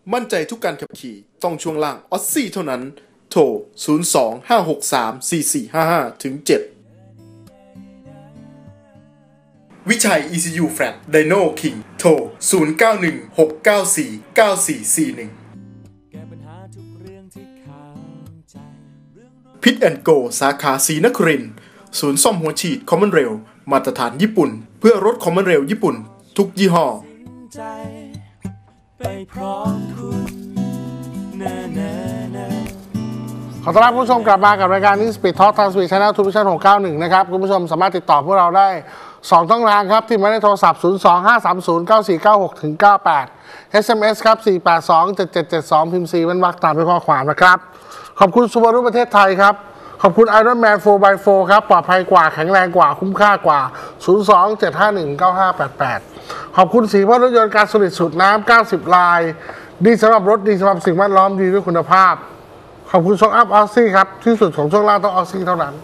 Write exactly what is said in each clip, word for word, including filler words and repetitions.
มั่นใจทุกการขับขี่ต้องช่วงล่างออสซี่เท่านั้นโทรศูนย์ สอง ห้า หก สาม สี่ สี่ ห้า ห้า ถึง เจ็ด วิชัย อี ซี ยู Flat Dyno King โทรศูนย์ เก้า หนึ่ง หก เก้า สี่ เก้า สี่ สี่ หนึ่ง พิทแอนด์โกสาขาศรีนครินทร์ศูนย์ซ่อมหัวฉีดคอมมอนเรลมาตรฐานญี่ปุ่นเพื่อรถคอมมอนเรลญี่ปุ่นทุกยี่ห้อขอต้อนรับผู้ชมกลับมากับรายการนี้ Speed Talk ทาง Speed Channel ทูวิชั่นหกเก้าหนึ่งนะครับคุณผู้ชมสามารถติดต่อพวกเราได้สองช่องทางครับที่หมายเลขโทรศัพท์ศูนย์ สอง ห้า สาม ศูนย์ เก้า สี่ เก้า หก ถึง เก้า แปด เอส เอ็ม เอส ครับสี่ แปด สอง เจ็ด เจ็ด เจ็ด สองพิมพ์ C เป็นวรรคตามด้วยข้อความนะครับขอบคุณซูบารุประเทศไทยครับขอบคุณ Iron Man โฟร์ บาย โฟร์ ครับปลอดภัยกว่าแข็งแรงกว่าคุ้มค่ากว่าศูนย์ สอง เจ็ด ห้า หนึ่ง เก้า ห้า แปด แปดขอบคุณสีพ่อรถยนต์การผลิตสูตรน้ำเก้าสิบลายดีสำหรับรถดีสำหรับสิ่งแวดล้อมดีด้วยคุณภาพขอบคุณช็อคอัพออสซี่ครับที่สุดของช่วงล่างต้องออสซี่เท่านั้น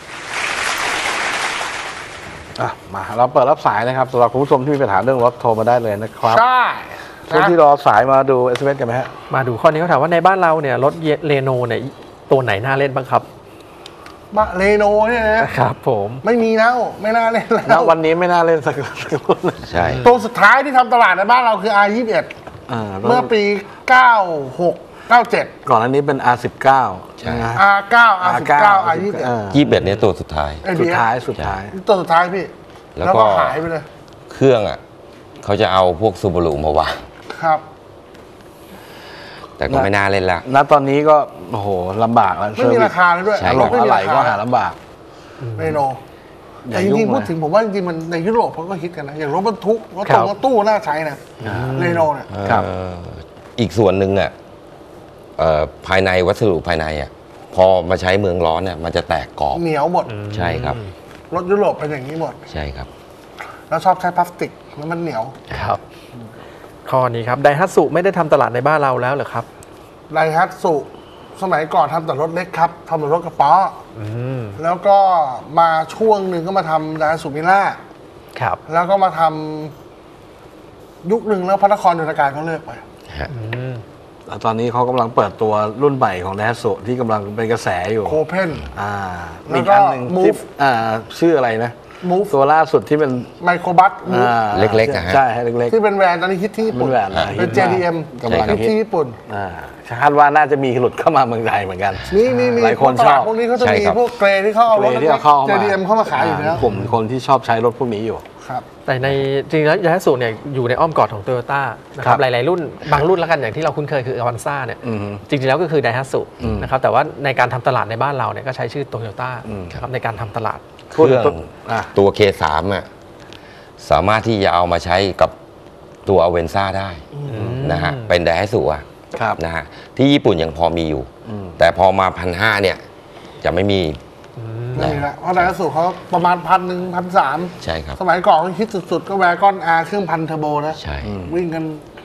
อ่ะมาเราเปิดรับสายนะครับสำหรับคุณผู้ชมที่มีปัญหาเรื่องรถโทรมาได้เลยนะครับใช่ช่วงที่รอสายมาดู เอส เอ็ม เอส กันไหมฮะมาดูข้อนี้เขาถามว่าในบ้านเราเนี่ยรถเรโนเนี่ยตัวไหนน่าเล่นบ้างครับบ้าเรโนเนี่ยนะครับผมไม่มีแล้วไม่น่าเล่นแล้ววันนี้ไม่น่าเล่นสักรุ่นใช่ตัวสุดท้ายที่ทำตลาดในบ้านเราคือ อาร์ ยี่สิบเอ็ด เมื่อปีเก้าหก เก้าเจ็ดก่อนอันนี้เป็น อาร์ สิบเก้าใช่อาร์ เก้า อาร์ สิบเก้า อาร์ ยี่สิบเอ็ดยี่สิบเอ็ดเนี่ยตัวสุดท้ายสุดท้ายสุดท้ายตัวสุดท้ายพี่แล้วก็หายไปเลยเครื่องอ่ะเขาจะเอาพวกซูบารุมาวางครับแต่ก็ไม่น่าเล่นละณตอนนี้ก็โอ้โหลำบากแล้วไม่มีราคาเลยด้วยหลงอะไรก็หาลำบากเรโนแต่จริงๆพูดถึงผมว่าจริงๆมันในยุโรปเขาก็ฮิตกันนะอย่างรถบรรทุกรถตรงรถตู้น่าใช้นะเรโนเนี่ยอีกส่วนหนึ่งอ่ะภายในวัสดุภายในอ่ะพอมาใช้เมืองร้อนเนี่ยมันจะแตกกรอบเหนียวหมดใช่ครับรถยุโรปเป็นอย่างนี้หมดใช่ครับแล้วชอบใช้พลาสติกแล้วมันเหนียวครับข้อนี้ครับไดฮัตสุไม่ได้ทำตลาดในบ้านเราแล้วเหรอครับไดฮัตสุสมัยก่อนทำแต่รถเล็กครับทำแต่รถกระป๋อแล้วก็มาช่วงหนึ่งก็มาทำไดฮัตสุมิล่าครับแล้วก็มาทำยุคหนึ่งแล้วพระนครยนต์การเขาเลิกไปตอนนี้เขากำลังเปิดตัวรุ่นใหม่ของไดฮัตสุที่กำลังเป็นกระแสอยู่โคเพนอ่าอีกอันหนึ่งที่อ่าชื่ออะไรนะตัวล่าสุดที่เป็นไมโครบัสเล็กๆนะฮะใช่เล็กๆที่เป็นแวนตอนนี้ฮิตที่ญี่ปุ่นเป็น เจ ดี เอ็มกำลังฮิตที่ญี่ปุ่นคาดว่าน่าจะมีหลุดเข้ามาเมืองไทยเหมือนกันนี่นี่หลายคนชอบพวกนี้เขาจะมีพวกเกรที่เขาเอารถ เจ ดี เอ็ม เข้ามาขายอยู่แล้วกลุ่มคนที่ชอบใช้รถพวกนี้อยู่ครับแต่ในจริงแล้วไดฮัตสุเนี่ยอยู่ในอ้อมกอดของโตโยต้านะครับหลายๆรุ่นบางรุ่นแล้วกันอย่างที่เราคุ้นเคยคืออวันซ่าเนี่ยจริงๆแล้วก็คือไดฮัตสุนะครับแต่ว่าในการทำตลาดในบ้านเราเนี่ยก็ใช้ชื่อโตโยต้านะครับในการทำตลาดเครื่องตัว เค สาม อ่ะสามารถที่จะเอามาใช้กับตัวอเวนซ่าได้นะฮะเป็นไดฮัตสุอ่ะนะฮะที่ญี่ปุ่นยังพอมีอยู่แต่พอมาพันห้าเนี่ยจะไม่มีนี่แหละเพราะไดฮัตสุเขาประมาณพันหนึ่งพันสามใช่ครับสมัยก่อนฮิตสุดๆก็แวร์กอนอาร์เครื่องพันเทอร์โบนะใช่วิ่งกัน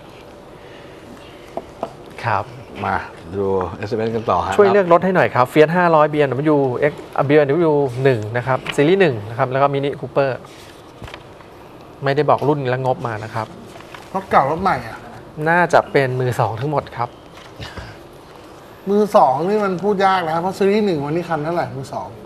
ครับมาดู เอส เอ็ม เอส กันต่อฮะช่วยเลือกรถให้หน่อยครับเฟียสห้าร้อย บี เอ็ม ดับเบิลยู X บี เอ็ม ดับเบิลยู หนึ่งนะครับซีรีส์หนึ่งนะครับแล้วก็มินิคูเปอร์ไม่ได้บอกรุ่นและงบมานะครับรถเก่ารถใหม่อ่ะน่าจะเป็นมือสองทั้งหมดครับมือสองนี่มันพูดยากนะเพราะซีรีส์หนึ่งวันนี้คันเท่าไหร่มือสอง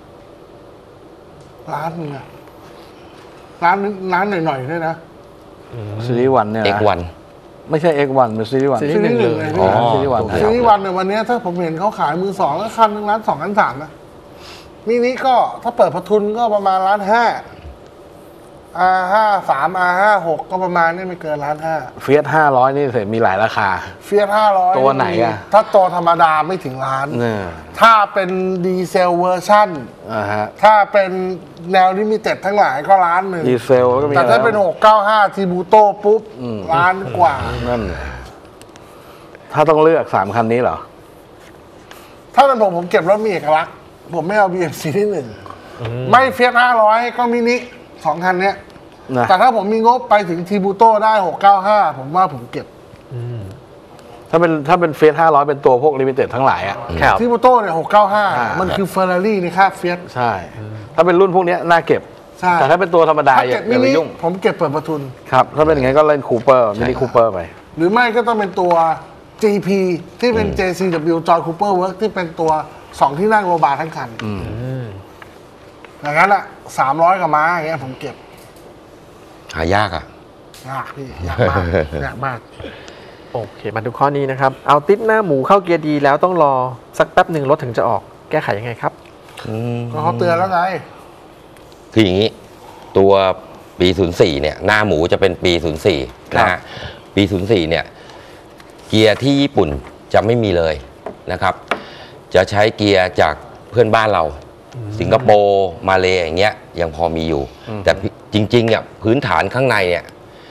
ล้านนึงอะล้านล้านหน่อยๆด้วยนะซีรีส์วันเนี่ยเอ็กซ์ วันไม่ใช่ เอ็กซ์ วัน เป็นซีรีส์วันซีรีส์หนึ่งเลยอ๋อซีรีส์วันซีรีส์วันเนี่ยวันนี้ถ้าผมเห็นเขาขายมือสองก็คันหนึ่งล้านสองล้านสามนะมินิก็ถ้าเปิดประทุนก็ประมาณล้านห้าอาร์ห้าสามอาร์ห้าหกก็ประมาณนี่ไม่เกินล้านห้าเฟียสห้าร้อยนี่เสร็จมีหลายราคาเฟียสห้าร้อยตัวไหนอะถ้าตัวธรรมดาไม่ถึงล้านถ้าเป็นดีเซลเวอร์ชั่นถ้าเป็นแนวลิมิเต็ดทั้งหลายก็ล้านหนึ่งดีเซลก็มีแต่ถ้าเป็นหกเก้าห้าทีบูโต้ปุ๊บล้านกว่านั่นถ้าต้องเลือกสามคันนี้เหรอถ้าเป็นผมผมเก็บรถมีเอกลักษณ์ผมไม่เอา บี เอ็ม ซีที่หนึ่งไม่เฟียสห้าร้อยก็มินิสองคันเนี้ยแต่ถ้าผมมีงบไปถึงทีบูโต้ได้หกเก้าห้าผมว่าผมเก็บถ้าเป็นถ้าเป็นเฟียสห้าร้อยเป็นตัวพวกลิมิเต็ดทั้งหลายอ่ะทีบูโต้เนี่ยหกเก้าห้ามันคือเฟอร์รารี่ในค่าเฟียสใช่ถ้าเป็นรุ่นพวกนี้น่าเก็บแต่ถ้าเป็นตัวธรรมดาอย่าไปยุ่งผมเก็บเปิดประทุนครับถ้าเป็นอย่างงี้ก็เล่นคูเปอร์มินิคูเปอร์ไปหรือไม่ก็ต้องเป็นตัว จี พี ที่เป็น เจ ซี ดับเบิลยู Joy Cooper Works ที่เป็นตัวสองที่นั่งโรบาร์ทั้งคันอย่างนั้นอะสามร้อยกับม้าอย่างเงี้ยผมเก็บหายากอ่ะยากพี่ยากมากยากมากโอเคมาดูข้อนี้นะครับ เอาติดหน้าหมูเข้าเกียร์ดีแล้วต้องรอสักแป๊บหนึ่งรถถึงจะออกแก้ไขยังไงครับก็เขาเตือนแล้วไงคืออย่างนี้ ตัวปี ศูนย์สี่ เนี่ย หน้าหมูจะเป็นปี ศูนย์สี่ นะฮะ ปี ศูนย์สี่ เนี่ย เกียร์ที่ญี่ปุ่นจะไม่มีเลยนะครับ จะใช้เกียร์จากเพื่อนบ้านเรา สิงคโปร์มาเลย์อย่างเงี้ยยังพอมีอยู่ แต่จริงๆเนี่ยพื้นฐานข้างในเนี่ย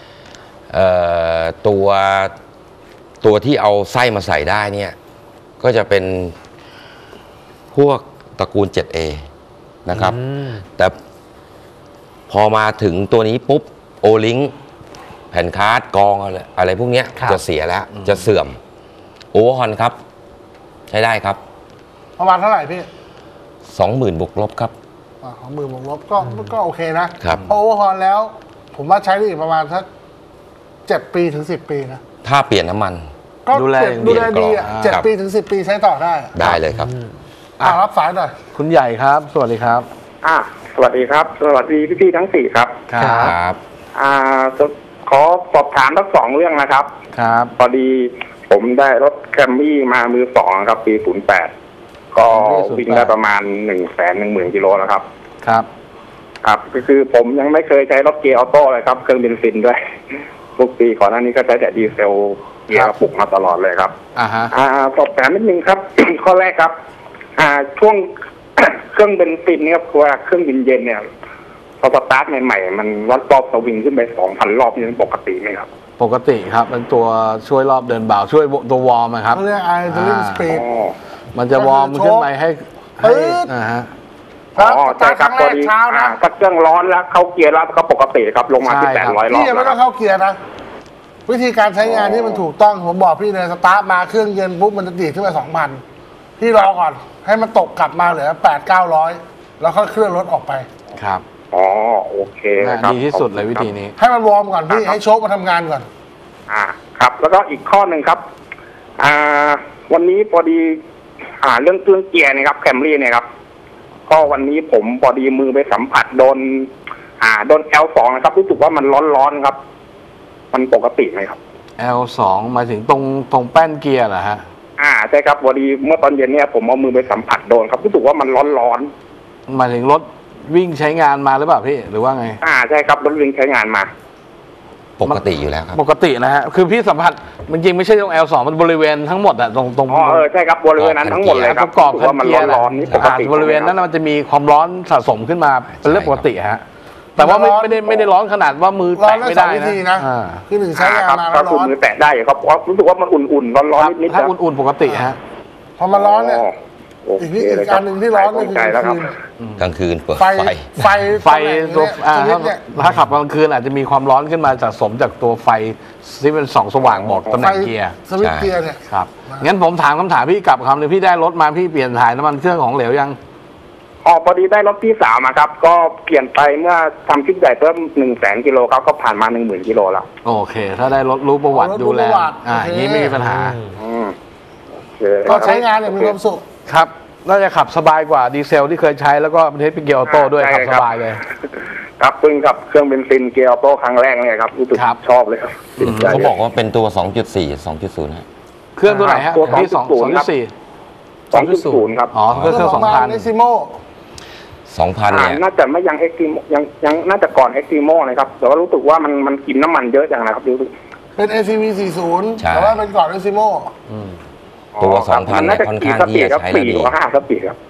ตัวตัวที่เอาไส้มาใส่ได้เนี่ยก็จะเป็นพวกตระกูล เจ็ดเอ นะครับแต่พอมาถึงตัวนี้ปุ๊บโอลิงแผ่นคาร์ดกองอะไรอะไรพวกเนี้ยจะเสียแล้วจะเสื่อมโอเวอร์ฮอนครับใช้ได้ครับประมาณเท่าไหร่พี่สองหมื่นบวกลบครับสองหมื่นบวกลบก็ก็โอเคนะครับโอเวอร์ฮอนแล้วผมว่าใช้ได้อีกประมาณสักเจ็ดปีถึงสิบปีนะถ้าเปลี่ยนน้ำมันก็ดูแลดูแลดีอ่ะเจ็ดปีถึงสิบปีใช้ต่อได้ได้เลยครับอ่ารับสายหน่อยคุณใหญ่ครับสวัสดีครับอ่าสวัสดีครับสวัสดีพี่ๆทั้งสี่ครับครับอ่าขอสอบถามทั้งสองเรื่องนะครับครับพอดีผมได้รถแคมรี่มามือสองครับปีศูนย์แปดก็วิ่งได้ประมาณหนึ่งแสนหนึ่งหมื่นกิโลแล้วครับครับครับก็คือผมยังไม่เคยใช้รถเกียร์ออโต้เลยครับเครื่องเบนซินด้วยทุกปีก่อนหน้านี้ก็ใช้แต่ดีเซลเกียร์กระปุกมาตลอดเลยครับอ่าฮะอ่าสอบถามนิดนึงครับ ข้อแรกครับอ่าช่วง เครื่องเบนซินเนี่ยครับว่าเครื่องเย็นๆเนี่ยพอสตาร์ทใหม่ๆมันวัดรอบสวิงขึ้นไปสองพันรอบนี่เป็นปกติไหมครับปกติครับเป็นตัวช่วยรอบเดินเบาช่วยตัววอร์มครับเขาเรียกไอเดลิงสปีดมันจะวอร์มขึ้นไปให้ให้อ่าฮะอ๋อใช่ครับพอดีถ้าเครื่องร้อนแล้วเข้าเกียร์แล้วก็ปกติครับลงมาที่แปดร้อยรอบพี่ยังไม่ต้องเข้าเกียร์นะวิธีการใช้งานที่มันถูกต้องผมบอกพี่เลยสตาร์ทมาเครื่องเย็นปุ๊บมันจะดีดขึ้นไปสองพันพี่รอก่อนให้มันตกกลับมาเหลือแปดเก้าร้อยแล้วค่อยเคลื่อนรถออกไปครับอ๋อโอเคครับดีที่สุดเลยวิธีนี้ให้มันวอร์มก่อนพี่ให้โชคมาทำงานก่อนอ่าครับแล้วก็อีกข้อหนึ่งครับอ่าวันนี้พอดีอ่าเรื่องเครื่องเกียร์นะครับแคมรี่เนี่ยครับก็วันนี้ผมพอดีมือไปสัมผัสโดนอ่าโดน แอล สอง นะครับรู้สึกว่ามันร้อนๆครับมันปกติไหมครับแอล สอง มาถึงตรงตรงแป้นเกียร์เหรอฮะอ่าใช่ครับพอดีเมื่อตอนเย็นเนี่ยผมเอามือไปสัมผัสโดนครับรู้สึกว่ามันร้อนๆมาถึงรถวิ่งใช้งานมาหรือเปล่าพี่หรือว่าไงอ่าใช่ครับรถวิ่งใช้งานมาปกติอยู่แล้วครับปกตินะฮะคือพี่สัมผัสมันจริงไม่ใช่ตรง แอล สอง มันบริเวณทั้งหมดอะตรงตรงอ๋อเออใช่ครับบริเวณนั้นทั้งหมดเลยครับกรอบคันเกียร์ร้อนนี่ปกติบริเวณนั้นมันจะมีความร้อนสะสมขึ้นมาเป็นเรื่องปกติฮะแต่ว่าไม่ได้ไม่ได้ร้อนขนาดว่ามือแตะไม่ได้นะคือหนึ่งใช้งานมาแล้วร้อนมือแตะได้ครับเพราะรู้สึกว่ามันอุ่นๆร้อนๆนิดๆถ้าอุ่นๆปกติฮะพอมันร้อนเนี่ยอีกอีกการหนึ่งที่ร้อนก็คือกลางคืนเปิดไฟไฟไฟตัวถ้าขับกลางคืนอาจจะมีความร้อนขึ้นมาสะสมจากตัวไฟที่เป็นสองสว่างบอกตำแหน่งเกียร์สวิตช์เกียร์เนี่ยครับงั้นผมถามคำถามพี่กลับคำหนึ่งพี่ได้รถมาพี่เปลี่ยนถ่ายน้ำมันเครื่องของเหลวยังอ๋อพอดีได้รถที่สามครับก็เปลี่ยนไปเมื่อทำชิ้นใหญ่เพิ่มหนึ่งแสนกิโลครับก็ผ่านมาหนึ่งหมื่นกิโลแล้วโอเคถ้าได้รถรู้ประวัติดูแลอ่านี้ไม่มีปัญหาก็ใช้งานอย่างมีความสุขครับน่าจะขับสบายกว่าดีเซลที่เคยใช้แล้วก็เป็นเทสเป็นเกียร์ออโต้ด้วยขับสบายเลยครับเพิ่งขับเครื่องเบนซินเกียร์ออโต้ครั้งแรกเนี่ยครับรู้สึกชอบเลยครับเขาบอกว่าเป็นตัว สองจุดสี่ สองจุดศูนย์ ฮะเครื่องตัวไหนฮะตัวที่สองจุดสี่ สองจุดศูนย์ครับอ๋อเครื่องสองพันเอ็กซิโมสองพันเนี่ยน่าจะไม่ยังเอ็กซิโมยังยังน่าจะก่อนเอ็กซิโมนะครับแต่ว่ารู้สึกว่ามันมันกินน้ำมันเยอะจังนะครับรู้สึกเป็น เอ ซี วี สี่สิบแต่ว่าเป็นก่อนเอ็กซิโมตัว สองพัน เนี่ยค่อนข้างที่จะใช้ได้ดีห้าสปีดครับ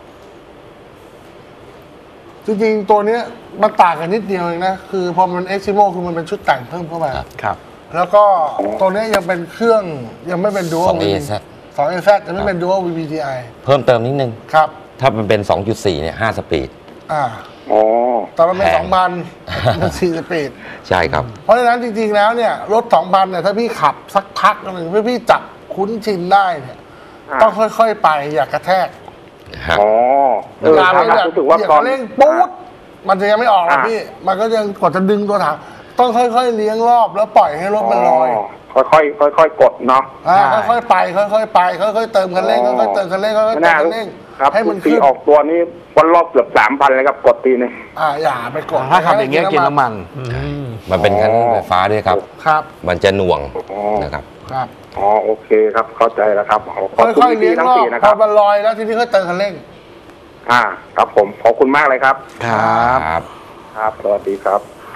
จริงๆตัวนี้มันต่างกันนิดเดียวเองนะคือพอมันเอ็กซิโมคือมันเป็นชุดแต่งเพิ่มเข้ามาครับแล้วก็ตัวนี้ยังเป็นเครื่องยังไม่เป็นดูอัลสอง เอ แซดสอง เอ แซด ยังไม่เป็นดูอัล วี พี ที ไอเพิ่มเติมนิดนึงครับถ้ามันเป็น สองจุดสี่ เนี่ยห้าสปีดอ่าอ๋อตอนมันเป็นสองพันมันสี่สปีดใช่ครับเพราะฉะนั้นจริงๆแล้วเนี่ยรถสองพันเนี่ยถ้าพี่ขับสักพักหนึ่งพี่จับคุ้นชินได้เนี่ยต้องค่อยๆไปอย่ากระแทกอ๋อเวลาเราอยากรู้สึกว่าก่อนเร่งปุ๊บมันจะยังไม่ออกนะพี่มันก็ยังกว่าจะดึงตัวถังต้องค่อยๆเลี้ยงรอบแล้วปล่อยให้รถมันลอยค่อยๆค่อยๆกดเนาะอ่าค่อยๆไปค่อยๆไปค่อยๆเติมคันเร่งค่อยๆเติมคันเร่งค่อยๆเติมคันเร่งครับให้มันตีขึ้นออกตัวนี้วันรอบเกือบสามพันเลยครับกดตีนึงอ่าอย่าไปกดถ้าขับอย่างเงี้ยกินน้ำมันมันเป็นคันไฟฟ้าด้วยครับครับมันจะหน่วงอ๋อนะครับครับอ๋อโอเคครับเข้าใจแล้วครับขอบคุณค่อยๆเลี้ยงทั้รง อบสี่นะพคอรับมันลอยแล้วทีนี้ค่อยเติมคันเร่งอ่าครับผมขอบคุณมากเลยครับครับครับครับสวัสดีครับ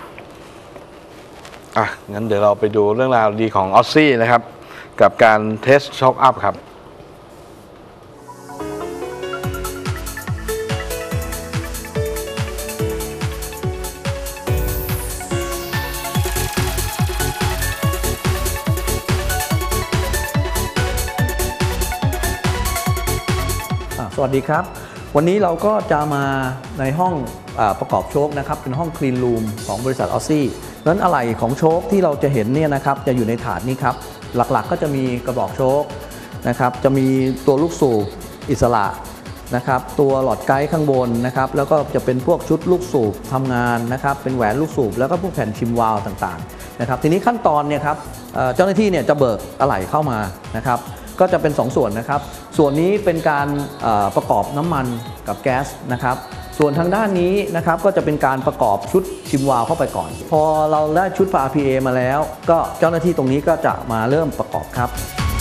อ่ะ งั้นเดี๋ยวเราไปดูเรื่องราวดีของออสซี่นะครับ กับการเทสช็อคอัพครับสวัสดีครับ วันนี้เราก็จะมาในห้องอาประกอบโชคนะครับเป็นห้องคลีนรูมของบริษัทออสซี่นั้นอะไหล่ของโชคที่เราจะเห็นเนี่ยนะครับจะอยู่ในถาดนี้ครับหลักๆก็จะมีกระบอกโชคนะครับจะมีตัวลูกสูบอิสระนะครับตัวหลอดไกด์ข้างบนนะครับแล้วก็จะเป็นพวกชุดลูกสูบทำงานนะครับเป็นแหวนลูกสูบแล้วก็พวกแผ่นชิมวาล์วต่างๆนะครับทีนี้ขั้นตอนเนี่ยครับเอ่อเจ้าหน้าที่เนี่ยจะเบิกอะไหล่เข้ามานะครับก็จะเป็นสองส่วนนะครับส่วนนี้เป็นการเอ่อประกอบน้ำมันกับแก๊สนะครับส่วนทางด้านนี้นะครับก็จะเป็นการประกอบชุดชิมวาล์วเข้าไปก่อน พอเราได้ชุด อาร์ พี เอ มาแล้วก็เจ้าหน้าที่ตรงนี้ก็จะมาเริ่มประกอบครับ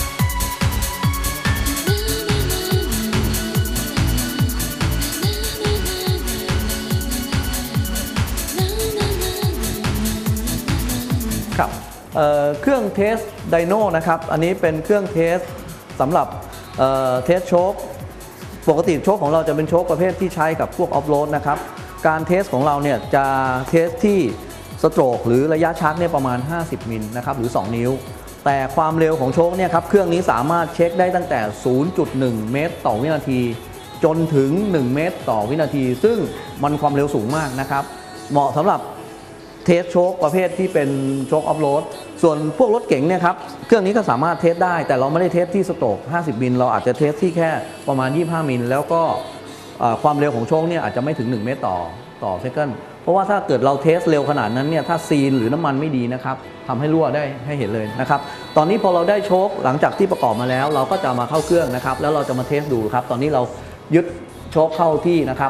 ครับเอ่อเครื่องเทสไดโนนะครับอันนี้เป็นเครื่องเทสสำหรับเอ่อเทสโชคปกติโชคของเราจะเป็นโชคประเภทที่ใช้กับพวกออฟโรดนะครับการเทสของเราเนี่ยจะเทสที่สโตรกหรือระยะชักเนี่ยประมาณห้าสิบมิลนะครับหรือสองนิ้วแต่ความเร็วของโชคเนี่ยครับเครื่องนี้สามารถเช็คได้ตั้งแต่ ศูนย์จุดหนึ่ง เมตรต่อวินาทีจนถึงหนึ่งเมตรต่อวินาทีซึ่งมันความเร็วสูงมากนะครับเหมาะสำหรับเทสโชคประเภทที่เป็นโชคออฟโรดส่วนพวกรถเก๋งเนี่ยครับเครื่องนี้ก็สามารถเทสได้แต่เราไม่ได้เทสที่สโตรกห้าสิบมิลเราอาจจะเทสที่แค่ประมาณยี่สิบห้ามิลแล้วก็ความเร็วของโชคเนี่ยอาจจะไม่ถึงหนึ่งเมตรต่อต่อเซคันด์เพราะว่าถ้าเกิดเราเทสเร็วขนาดนั้นเนี่ยถ้าซีนหรือน้ำมันไม่ดีนะครับทำให้รั่วได้ให้เห็นเลยนะครับตอนนี้พอเราได้โชคหลังจากที่ประกอบมาแล้วเราก็จะมาเข้าเครื่องนะครับแล้วเราจะมาเทสดูครับตอนนี้เรายึดโชคเข้าที่นะครับ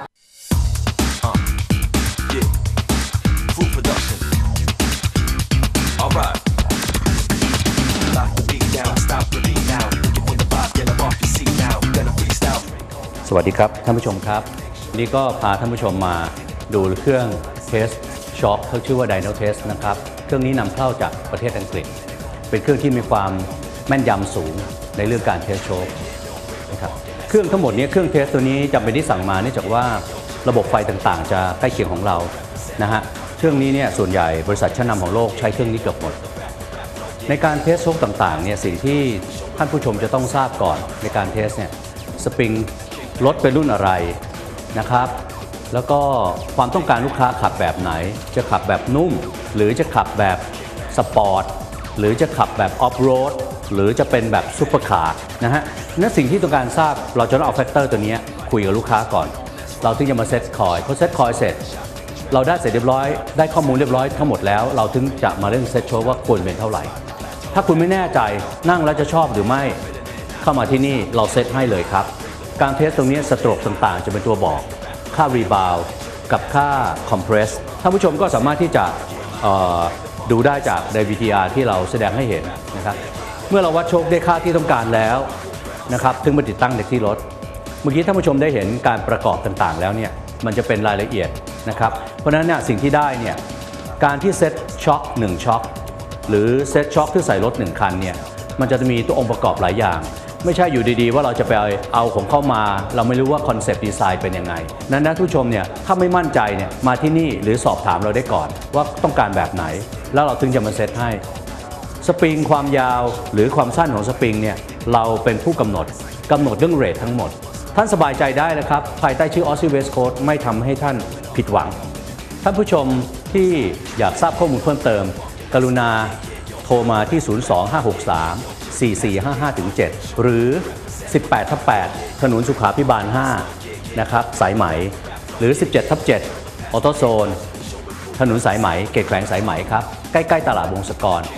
สวัสดีครับท่านผู้ชมครับวันนี้ก็พาท่านผู้ชมมาดูเครื่องเทสช็อคเขาชื่อว่า Dyno Test นะครับเครื่องนี้นำเข้าจากประเทศอังกฤษเป็นเครื่องที่มีความแม่นยำสูงในเรื่องการเทสโชคนะครับเครื่องทั้งหมดนี้เครื่องเทสตัวนี้จำเป็นที่สั่งมาเนื่องจากว่าระบบไฟต่างๆจะใกล้เคียงของเรานะฮะเครื่องนี้เนี่ยส่วนใหญ่บริษัทชั้นนำของโลกใช้เครื่องนี้เกือบหมดในการเทสโชคต่างๆเนี่ยสิ่งที่ท่านผู้ชมจะต้องทราบก่อนในการเทสเนี่ยสปริงรถเป็นรุ่นอะไรนะครับแล้วก็ความต้องการลูกค้าขับแบบไหนจะขับแบบนุ่มหรือจะขับแบบสปอร์ตหรือจะขับแบบออฟโรดหรือจะเป็นแบบซุปเปอร์คาร์นะฮะนั่นสิ่งที่ต้องการทราบเราจะต้องเอาแฟกเตอร์ตัวนี้คุยกับลูกค้าก่อนเราถึงจะมาเซตคอยพอเซตคอยเสร็จเราได้เสร็จเรียบร้อยได้ข้อมูลเรียบร้อยทั้งหมดแล้วเราถึงจะมาเล่นเซตโชว์ว่าควรเป็นเท่าไหร่ถ้าคุณไม่แน่ใจนั่งแล้วจะชอบหรือไม่เข้ามาที่นี่เราเซตให้เลยครับการเทสตรงนี้สโตรกต่างๆจะเป็นตัวบอกค่ารีบาวกับค่าคอมเพรสท่านผู้ชมก็สามารถที่จะดูได้จากใน วี ที อาร์ ที่เราแสดงให้เห็นนะครับเมื่อเราวัดโชคได้ค่าที่ต้องการแล้วนะครับถึงมาติดตั้งในที่รถเมื่อกี้ท่านผู้ชมได้เห็นการประกอบต่างๆแล้วเนี่ยมันจะเป็นรายละเอียดนะครับเพราะฉะนั้นเนี่ยสิ่งที่ได้เนี่ยการที่เซ็ตช็อคหนึ่งช็อคหรือเซ็ตช็อคที่ใส่รถหนึ่งคันเนี่ยมันจะมีตัวองค์ประกอบหลายอย่างไม่ใช่อยู่ดีๆว่าเราจะไปเอาของเข้ามาเราไม่รู้ว่าคอนเซปต์ดีไซน์เป็นยังไงนั้นนะทุกผู้ชมเนี่ยถ้าไม่มั่นใจเนี่ยมาที่นี่หรือสอบถามเราได้ก่อนว่าต้องการแบบไหนแล้วเราถึงจะมาเซตให้สปริงความยาวหรือความสั้นของสปริงเนี่ยเราเป็นผู้กำหนดกำหนดเรื่องเรททั้งหมดท่านสบายใจได้นะครับภายใต้ชื่อ Aussie West Coast ไม่ทำให้ท่านผิดหวังท่านผู้ชมที่อยากทราบข้อมูลเพิ่มเติมกรุณาโทรมาที่ ศูนย์ สอง ห้า หก สาม สี่ สี่ ห้า ห้า เจ็ด หรือ สิบแปดทับแปด ถนนสุขาภิบาล ห้า นะครับสายไหมหรือ สิบเจ็ดทับเจ็ด ออโตโซนถนนสายไหมเกตแขวงสายไหมครับใกล้ๆตลาดวงศกร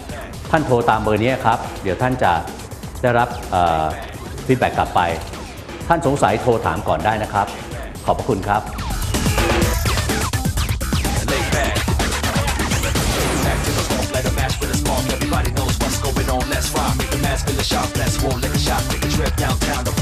ท่านโทรตามเบอร์นี้ครับเดี๋ยวท่านจะได้รับฟีดแบ็กกลับไปท่านสงสัยโทรถามก่อนได้นะครับขอบพระคุณครับEverybody knows what's going on. Let's rock. Make the mask feel the sharp. Let's roll like a shot. Take a trip downtown.